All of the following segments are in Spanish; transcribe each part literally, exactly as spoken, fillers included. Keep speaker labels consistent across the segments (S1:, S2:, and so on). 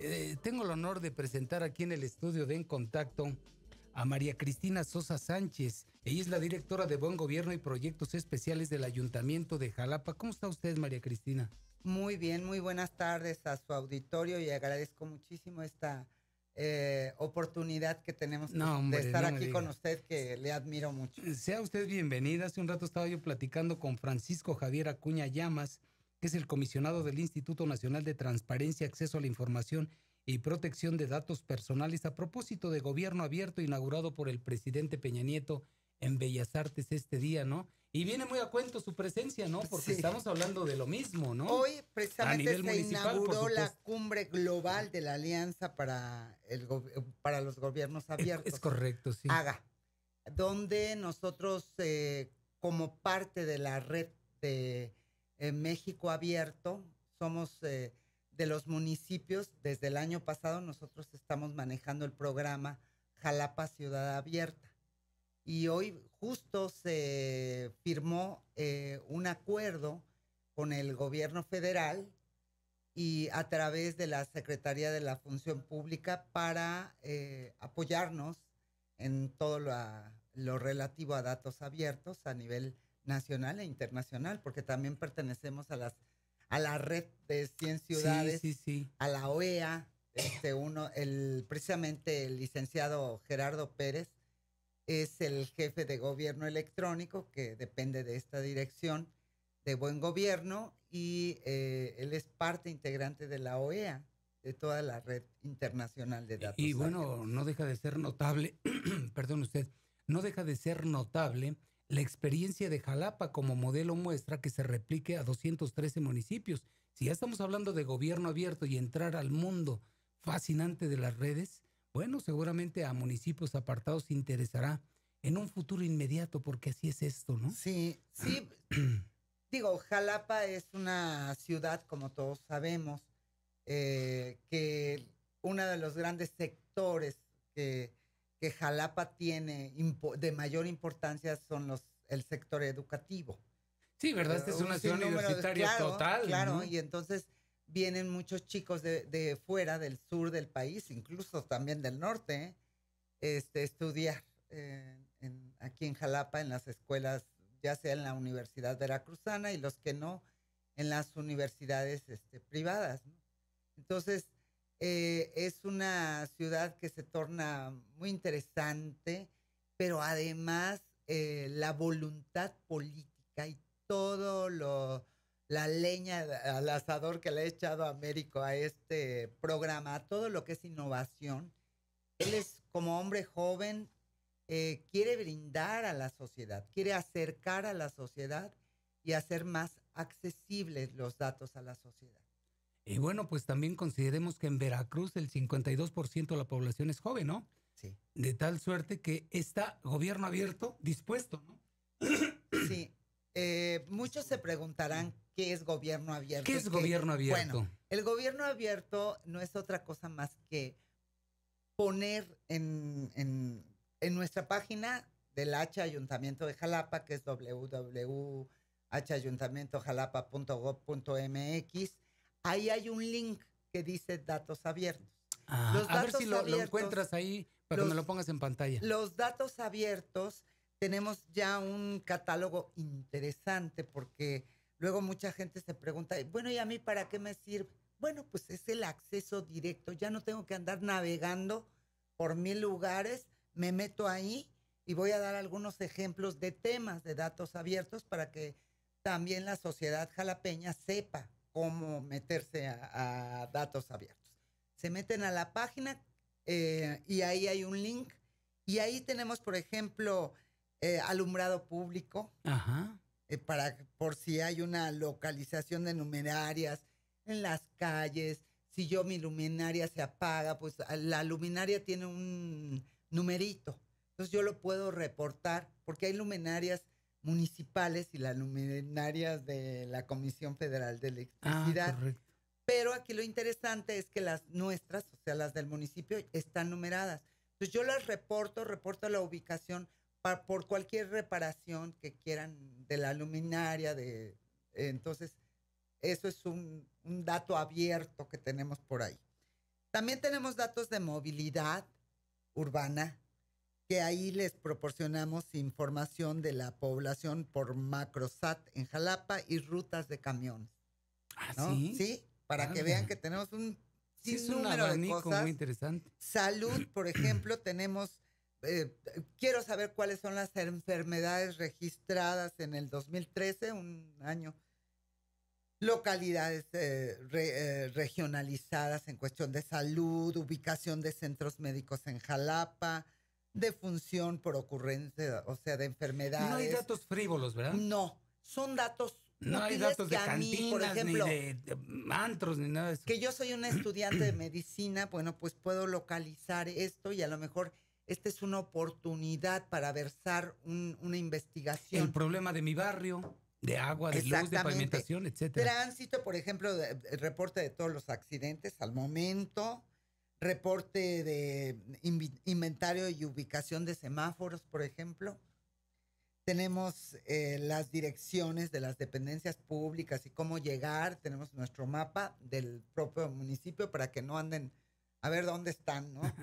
S1: Eh, tengo el honor de presentar aquí en el estudio de En Contacto a María Cristina Sosa Sánchez. Ella es la directora de Buen Gobierno y Proyectos Especiales del Ayuntamiento de Jalapa. ¿Cómo está usted, María Cristina?
S2: Muy bien, muy buenas tardes a su auditorio y agradezco muchísimo esta eh, oportunidad que tenemos
S1: No,
S2: de
S1: hombre,
S2: estar
S1: no me
S2: aquí
S1: diga.
S2: con usted, que le admiro mucho.
S1: Sea usted bienvenida. Hace un rato estaba yo platicando con Francisco Javier Acuña Llamas, que es el comisionado del Instituto Nacional de Transparencia, Acceso a la Información y Protección de Datos Personales, a propósito de Gobierno Abierto inaugurado por el presidente Peña Nieto en Bellas Artes este día, ¿no? Y viene muy a cuento su presencia, ¿no? Porque
S2: Sí.
S1: estamos hablando de lo mismo, ¿no?
S2: Hoy
S1: A
S2: precisamente
S1: nivel
S2: se
S1: municipal, por
S2: inauguró la
S1: supuesto.
S2: cumbre global de la Alianza para, el, go- para los Gobiernos
S1: Es,
S2: Abiertos,
S1: es correcto, sí.
S2: AGA, donde nosotros, eh, como parte de la red de eh, México Abierto, somos eh, de los municipios. Desde el año pasado nosotros estamos manejando el programa Jalapa Ciudad Abierta. Y hoy justo se firmó eh, un acuerdo con el gobierno federal y a través de la Secretaría de la Función Pública para eh, apoyarnos en todo lo, lo relativo a datos abiertos a nivel nacional e internacional, porque también pertenecemos a las a la red de cien ciudades,
S1: Sí, sí, sí.
S2: a la O E A. Este uno, el, precisamente el licenciado Gerardo Pérez es el jefe de gobierno electrónico, que depende de esta dirección de buen gobierno, y eh, él es parte integrante de la O E A, de toda la red internacional de
S1: Y,
S2: datos
S1: y bueno,
S2: abiertos.
S1: no deja de ser notable, perdón usted, no deja de ser notable la experiencia de Jalapa como modelo muestra que se replique a doscientos trece municipios. Si ya estamos hablando de gobierno abierto y entrar al mundo fascinante de las redes, bueno, seguramente a municipios apartados interesará en un futuro inmediato, porque así es esto, ¿no?
S2: Sí, sí. Digo, Jalapa es una ciudad, como todos sabemos, eh, que uno de los grandes sectores que, que Jalapa tiene impo- de mayor importancia son los el sector educativo.
S1: Sí, ¿verdad? Esta es
S2: Uh, un
S1: una ciudad
S2: sinnúmero de,
S1: universitaria
S2: claro,
S1: total,
S2: claro,
S1: ¿no?
S2: y entonces vienen muchos chicos de, de fuera, del sur del país, incluso también del norte, ¿eh? este, estudiar eh, en, aquí en Jalapa, en las escuelas, ya sea en la Universidad Veracruzana y los que no, en las universidades este, privadas, ¿no? Entonces, eh, es una ciudad que se torna muy interesante, pero además eh, la voluntad política y todo lo, la leña al asador que le ha echado Américo a este programa, todo lo que es innovación. Él es, como hombre joven, eh, quiere brindar a la sociedad, quiere acercar a la sociedad y hacer más accesibles los datos a la sociedad.
S1: Y bueno, pues también consideremos que en Veracruz el cincuenta y dos por ciento de la población es joven, ¿no?
S2: Sí.
S1: De tal suerte que está gobierno abierto dispuesto, ¿no?
S2: Sí. Eh, muchos se preguntarán qué es gobierno abierto.
S1: ¿Qué
S2: y
S1: es
S2: qué-
S1: gobierno abierto?
S2: Bueno, el gobierno abierto no es otra cosa más que poner en, en, en nuestra página del H Ayuntamiento de Jalapa, que es w w w punto h ayuntamiento jalapa punto gob punto m x. Ahí hay un link que dice datos abiertos.
S1: Ah,
S2: Los
S1: a ver si
S2: datos
S1: lo, lo
S2: abiertos,
S1: encuentras ahí para que
S2: los,
S1: me lo pongas en pantalla.
S2: los datos abiertos, tenemos ya un catálogo interesante, porque luego mucha gente se pregunta, bueno, ¿y a mí para qué me sirve? Bueno, pues es el acceso directo. Ya no tengo que andar navegando por mil lugares, me meto ahí y voy a dar algunos ejemplos de temas de datos abiertos para que también la sociedad jalapeña sepa cómo meterse a, a datos abiertos. Se meten a la página eh, y ahí hay un link, y ahí tenemos, por ejemplo, eh, alumbrado público.
S1: Ajá.
S2: Eh, para, por si hay una localización de luminarias en las calles. Si yo mi luminaria se apaga, pues la luminaria tiene un numerito. Entonces yo lo puedo reportar, porque hay luminarias municipales y las luminarias de la Comisión Federal de
S1: Ah,
S2: Electricidad.
S1: correcto.
S2: Pero aquí lo interesante es que las nuestras, o sea, las del municipio, están numeradas. Entonces yo las reporto, reporto la ubicación pa, por cualquier reparación que quieran de la luminaria. De, eh, entonces, eso es un, un dato abierto que tenemos por ahí. También tenemos datos de movilidad urbana, que ahí les proporcionamos información de la población por Macrosat en Jalapa y rutas de camiones.
S1: ¿Ah,
S2: ¿No?
S1: sí?
S2: Sí, para
S1: Anda.
S2: que vean que tenemos un
S1: Sí, es un
S2: sinnúmero de
S1: abanico
S2: cosas.
S1: muy interesante.
S2: Salud, por ejemplo, tenemos, eh, quiero saber cuáles son las enfermedades registradas en el dos mil trece, un año. Localidades eh, re, eh, regionalizadas en cuestión de salud, ubicación de centros médicos en Jalapa, defunción por ocurrencia, o sea, de enfermedades.
S1: No hay datos frívolos, ¿verdad?
S2: No, son datos
S1: No hay
S2: útiles
S1: datos
S2: que
S1: de
S2: a mí, por
S1: cantinas,
S2: ejemplo,
S1: ni de, de antros, ni nada de eso.
S2: que yo soy una estudiante de medicina, bueno, pues puedo localizar esto y a lo mejor esta es una oportunidad para versar un, una investigación.
S1: El problema de mi barrio, de agua, de luz, de pavimentación, etcétera.
S2: Tránsito, por ejemplo, de, de, reporte de todos los accidentes al momento, reporte de inv- inventario y ubicación de semáforos, por ejemplo. Tenemos eh, las direcciones de las dependencias públicas y cómo llegar. Tenemos nuestro mapa del propio municipio para que no anden a ver dónde están, ¿no?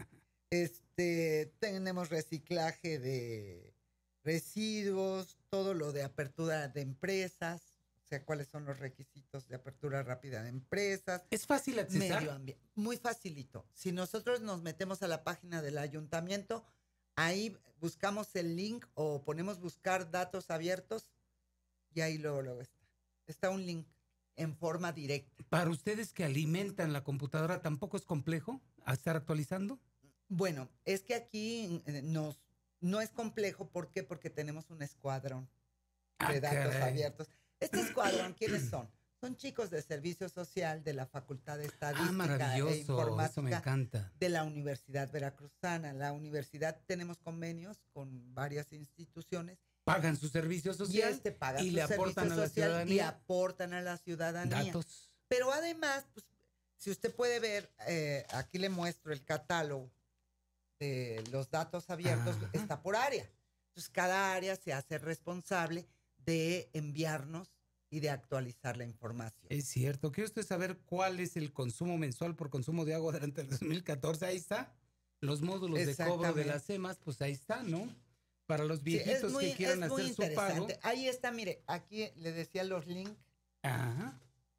S2: Este, tenemos reciclaje de residuos, todo lo de apertura de empresas, o sea, cuáles son los requisitos de apertura rápida de empresas.
S1: ¿Es fácil accesar?
S2: Medio ambiente, muy facilito. Si nosotros nos metemos a la página del ayuntamiento, ahí buscamos el link o ponemos buscar datos abiertos y ahí luego, luego está. Está un link en forma directa.
S1: ¿Para ustedes que alimentan la computadora tampoco es complejo estar actualizando?
S2: Bueno, es que aquí nos, no es complejo. ¿Por qué? Porque tenemos un escuadrón de
S1: Ah,
S2: datos
S1: caray.
S2: abiertos. Este escuadrón, ¿quiénes son? Son chicos de servicio social de la Facultad de
S1: Ah,
S2: Estadística e
S1: maravilloso, eso me
S2: Informática
S1: encanta.
S2: de la Universidad Veracruzana. La universidad tenemos convenios con varias instituciones
S1: Pagan su servicio
S2: y
S1: social
S2: este paga
S1: y
S2: su
S1: le aportan
S2: servicio
S1: a la
S2: social y
S1: ciudadanía
S2: aportan a la ciudadanía.
S1: datos.
S2: Pero además, pues, si usted puede ver, eh, aquí le muestro el catálogo de los datos abiertos,
S1: Ajá.
S2: está por área. Entonces, cada área se hace responsable de enviarnos y de actualizar la información.
S1: Es cierto. ¿Quiere usted saber cuál es el consumo mensual por consumo de agua durante el dos mil catorce? Ahí está. Los módulos de cobro de las EMAS, pues ahí está, ¿no? Para los
S2: Sí,
S1: viejitos
S2: es muy,
S1: que quieran
S2: es muy
S1: hacer su pago.
S2: interesante. Ahí está, mire, aquí le decía los links
S1: Ajá.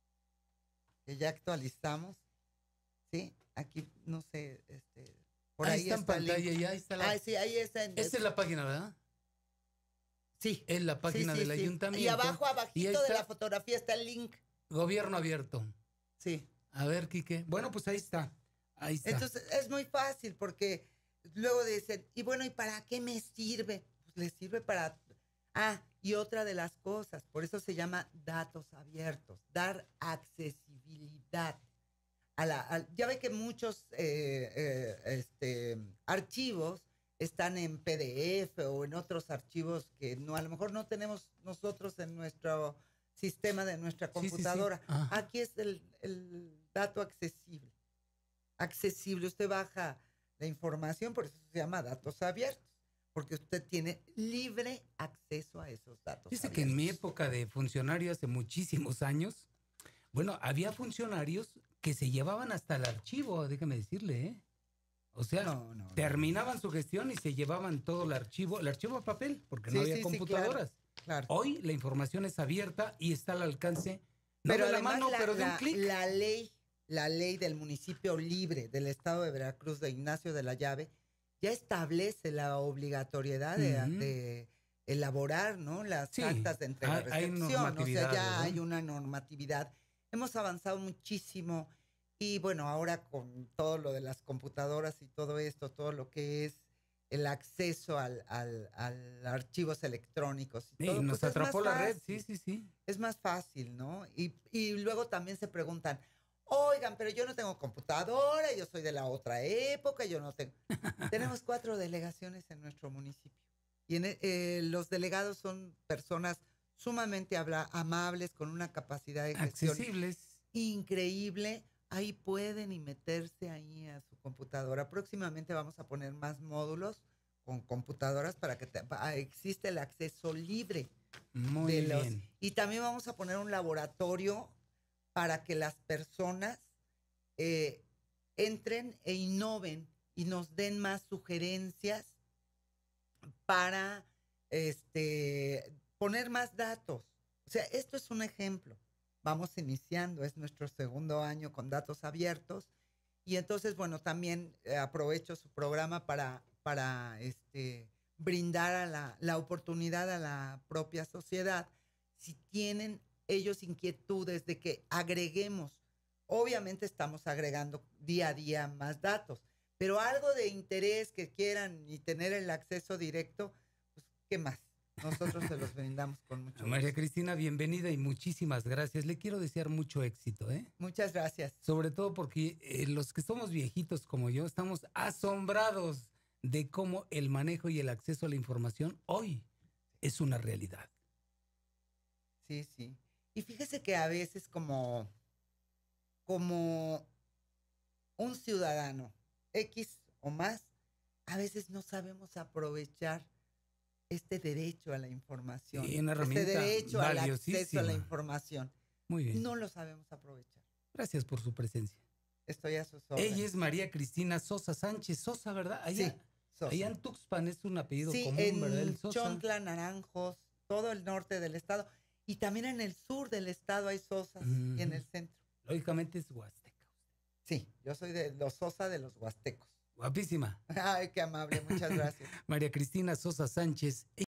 S2: que ya actualizamos. Sí, aquí, no sé, este, por
S1: ahí,
S2: ahí,
S1: está en
S2: está el
S1: pantalla,
S2: link.
S1: ya está la.
S2: Ah, sí, ahí está. En,
S1: Esta es la página, ¿verdad?
S2: Sí.
S1: Es la página
S2: sí, sí,
S1: del
S2: sí.
S1: ayuntamiento.
S2: Y abajo,
S1: Y ahí
S2: abajito de
S1: está.
S2: la fotografía está el link.
S1: Gobierno abierto.
S2: Sí.
S1: A ver, Quique. Bueno, pues ahí está. Ahí está.
S2: Entonces, es muy fácil porque luego dicen, y bueno, ¿y para qué me sirve? Pues le sirve para... Ah, y otra de las cosas, por eso se llama datos abiertos, dar accesibilidad. A la, a, ya ve que muchos eh, eh, este, archivos están en P D F o en otros archivos que no, a lo mejor no tenemos nosotros en nuestro sistema de nuestra computadora.
S1: Sí, sí, sí.
S2: Aquí es el, el dato accesible. Accesible, usted baja la información, por eso se llama datos abiertos, porque usted tiene libre acceso a esos datos
S1: Dice
S2: abiertos.
S1: que en mi época de funcionario hace muchísimos años, bueno, había funcionarios que se llevaban hasta el archivo, déjame decirle, ¿eh? O sea,
S2: no, no,
S1: terminaban no. su gestión y se llevaban todo el archivo, el archivo a papel, porque
S2: sí,
S1: no había
S2: sí,
S1: computadoras.
S2: Sí, claro, claro.
S1: Hoy la información es abierta y está al alcance, no
S2: pero
S1: de la mano,
S2: la,
S1: pero de
S2: la,
S1: un clic.
S2: La ley, la ley del municipio libre del estado de Veracruz de Ignacio de la Llave ya establece la obligatoriedad de, uh-huh. de elaborar, ¿no? Las sí, actas de entrega-recepción. O sea, ya ¿verdad? Hay una normatividad. Hemos avanzado muchísimo y bueno, ahora con todo lo de las computadoras y todo esto, todo lo que es el acceso al, al, al archivos electrónicos. Y
S1: sí,
S2: todo,
S1: nos
S2: pues
S1: atrapó la
S2: fácil.
S1: red, sí, sí, sí.
S2: Es más fácil, ¿no? Y, y luego también se preguntan, oigan, pero yo no tengo computadora, yo soy de la otra época, yo no tengo... Tenemos cuatro delegaciones en nuestro municipio. Y en, eh, los delegados son personas sumamente habla, amables, con una capacidad de gestión
S1: accesibles,
S2: increíble. Ahí pueden y meterse ahí a su computadora. Próximamente vamos a poner más módulos con computadoras para que te, para, existe el acceso libre.
S1: Muy
S2: de los,
S1: bien.
S2: Y también vamos a poner un laboratorio para que las personas eh, entren e innoven y nos den más sugerencias para este, poner más datos. O sea, esto es un ejemplo. Vamos iniciando, es nuestro segundo año con datos abiertos. Y entonces, bueno, también eh, aprovecho su programa para, para este, brindar a la, la oportunidad a la propia sociedad. Si tienen ellos inquietudes de que agreguemos, obviamente estamos agregando día a día más datos, pero algo de interés que quieran y tener el acceso directo, pues, ¿qué más? Nosotros se los brindamos con mucho gusto.
S1: María Cristina, bienvenida y muchísimas gracias. Le quiero desear mucho éxito, ¿eh?
S2: Muchas gracias.
S1: Sobre todo porque eh, los que somos viejitos como yo estamos asombrados de cómo el manejo y el acceso a la información hoy es una realidad.
S2: Sí, sí. Y fíjese que a veces como, como un ciudadano X o más, a veces no sabemos aprovechar este derecho a la información,
S1: Sí, una
S2: este
S1: herramienta
S2: derecho al acceso a la
S1: valiosísima.
S2: información.
S1: Muy bien.
S2: No lo sabemos aprovechar.
S1: Gracias por su presencia.
S2: Estoy a sus órdenes.
S1: Ella es María Cristina Sosa Sánchez Sosa, ¿verdad? Allá,
S2: Sí, Sosa.
S1: allá en Tuxpan es un apellido
S2: Sí,
S1: común,
S2: en
S1: ¿verdad? El Sosa.
S2: Chontla, Naranjos, todo el norte del estado. Y también en el sur del estado hay Sosas
S1: Mm.
S2: y en el centro.
S1: Lógicamente es huasteca.
S2: Sí, yo soy de los Sosa de los huastecos.
S1: Guapísima.
S2: Ay, qué amable, muchas gracias.
S1: María Cristina Sosa Sánchez.